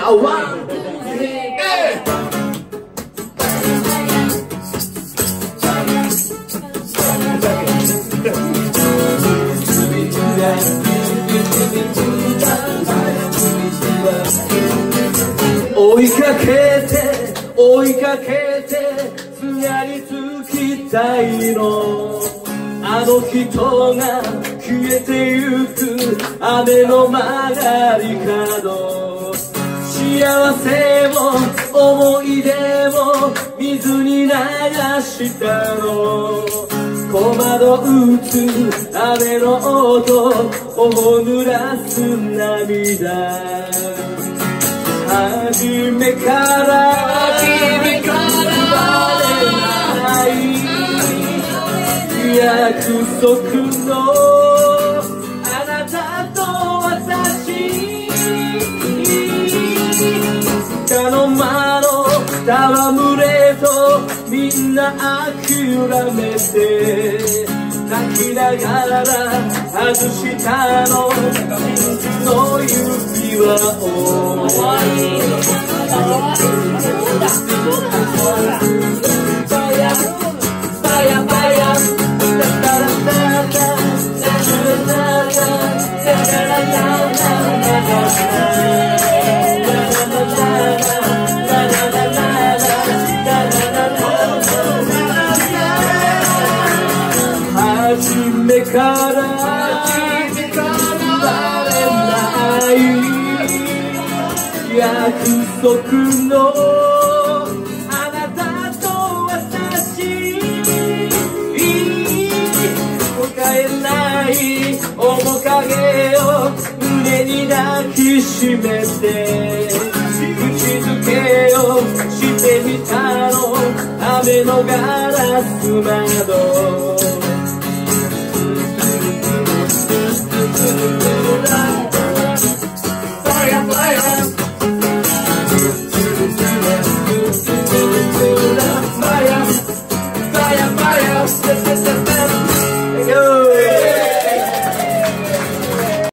ゃあワン、ツー、スリー、追いかけて追いかけてすがりつきたいのあの人が消えてゆく雨の曲がり角幸せも思い出も水に流したの小窓打つ雨の音頬濡らす涙初めからバレない約束のあなたと私束の間の戯れとみんな諦めて泣きながら外したの真珠の指輪を初めからバレない約束のあなたと私答えない面影を胸に抱きしめて口づけをしてみたの雨のガラス窓